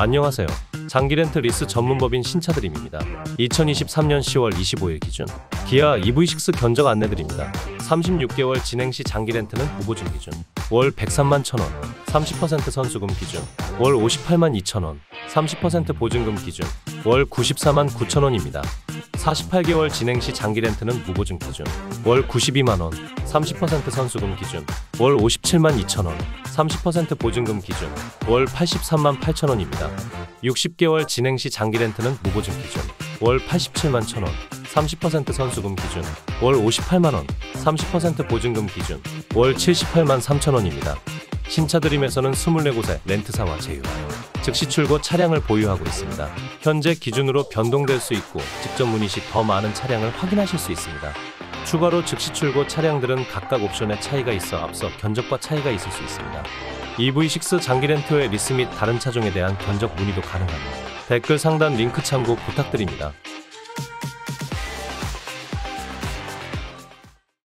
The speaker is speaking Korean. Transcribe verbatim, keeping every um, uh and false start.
안녕하세요. 장기렌트 리스 전문법인 신차드림입니다. 이천이십삼 년 시월 이십오일 기준 기아 이브이식스 견적 안내드립니다. 삼십육 개월 진행시 장기렌트는 무보증 기준 월 백삼만 천 원, 삼십 퍼센트 선수금 기준 월 오십팔만 이천 원, 삼십 퍼센트 보증금 기준 월 구십사만 구천 원입니다. 사십팔 개월 진행시 장기렌트는 무보증 기준 월 구십이만 원, 삼십 퍼센트 선수금 기준 월 오십칠만 이천 원, 삼십 퍼센트 보증금 기준 월 팔십삼만 팔천 원입니다. 육십 개월 진행시 장기렌트는 무보증 기준 월 팔십칠만 천 원, 삼십 퍼센트 선수금 기준 월 오십팔만 원, 삼십 퍼센트 보증금 기준 월 칠십팔만 삼천 원입니다. 신차드림에서는 이십사 곳의 렌트사와 제휴하여 즉시 출고 차량을 보유하고 있습니다. 현재 기준으로 변동될 수 있고 직접 문의 시 더 많은 차량을 확인하실 수 있습니다. 추가로 즉시 출고 차량들은 각각 옵션에 차이가 있어 앞서 견적과 차이가 있을 수 있습니다. 이브이식스 장기렌트 외 리스 및 다른 차종에 대한 견적 문의도 가능합니다. 댓글 상단 링크 참고 부탁드립니다.